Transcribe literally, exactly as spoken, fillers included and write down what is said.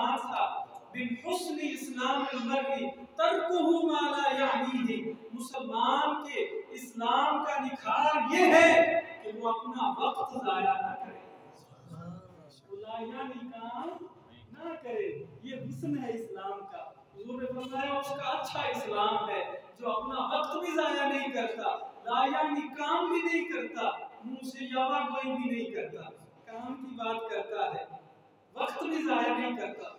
कहा था, बिन हुस्नि इस्लामिल मर्इ तर्कुहु मा ला यानीहि, मुसलमान के इस्लाम का निखार ये है कि वो अपना वक्त जाया ना करे, यानी काम ना करे। ये हुस्न है इस्लाम का। हुजूर ने फरमाया उसका अच्छा इस्लाम है जो अपना वक्त भी जाया नहीं करता, लायानी काम भी नहीं करता, मुंह से यावा कोई भी नहीं करता, काम की बात करता है, वक्त भी जाया नहीं करता।